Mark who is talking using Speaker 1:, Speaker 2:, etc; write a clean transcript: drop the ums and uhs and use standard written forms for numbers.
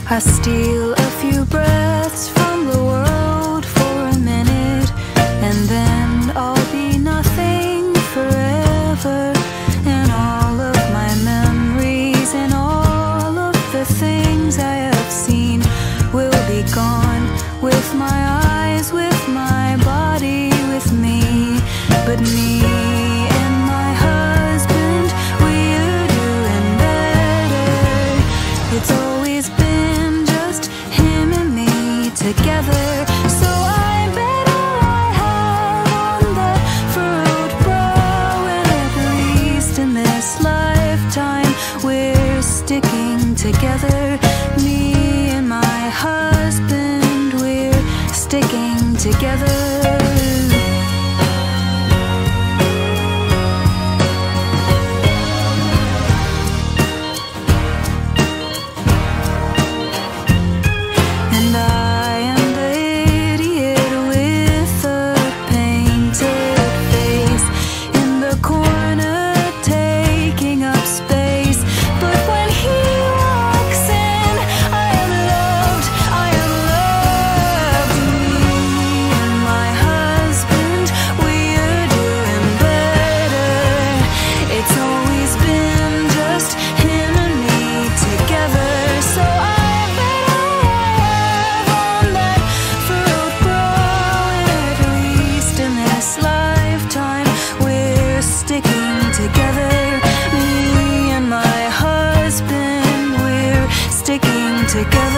Speaker 1: I steal a few breaths from the world for a minute, and then I'll be nothing forever. And all of my memories and all of the things I have seen will be gone, with my eyes, with my body, with me. But me and my husband, we're doing better. It's always been just him and me together. So I bet all I have on that furrowed brow, and at least in this lifetime we're sticking together. Me and my husband, we're sticking together. Together